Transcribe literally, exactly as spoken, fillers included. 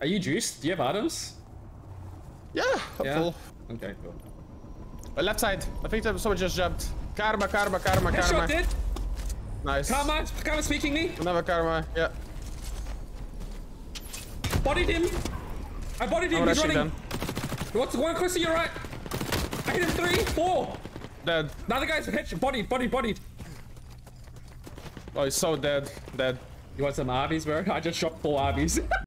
Are you juiced? Do you have items? Yeah, I'm Yeah. full. Okay, cool. Uh, left side. I think that someone just jumped. Karma, karma, karma, Headshot karma. dead. Nice. Karma, Karma speaking me. Another karma. Yeah. Bodied him. I bodied him. I'm He's rushing running. them. What's one close to your right? I hit him three, four. Dead. The other guy's head bodied, bodied, bodied. Oh, he's so dead. Dead. You want some Arby's, bro? I just shot four Arby's.